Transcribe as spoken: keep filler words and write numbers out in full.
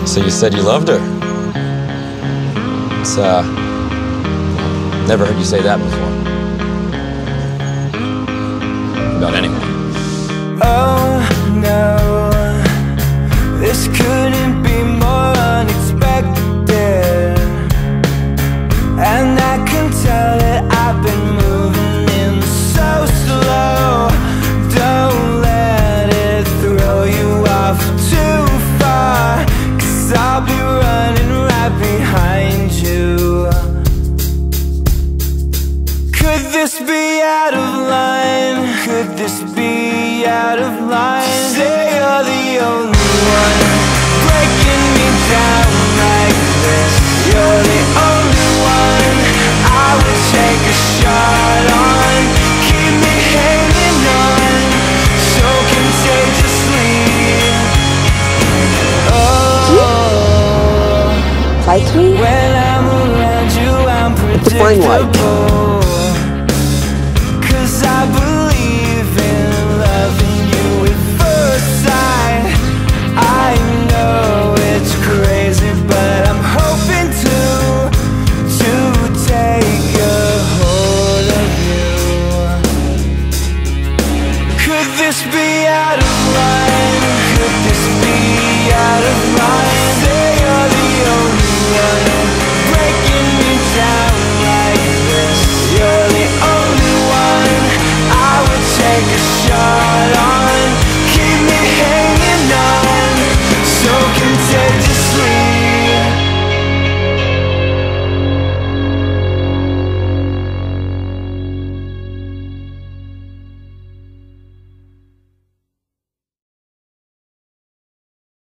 So you said you loved her. It's, uh, never heard you say that before. About anyone. Oh no, this couldn't be more unexpected. And I can tell that I've been moving in so slow. Don't let it throw you off too far, 'cause I'll be running right behind you. Could this be out of line? Could this be out of line? Say you're the only one breaking me down like this. You're the only one I would take a shot on. Keep me hanging on so contagiously. Oh, Like me? when I'm around you, I'm Define like. predictable.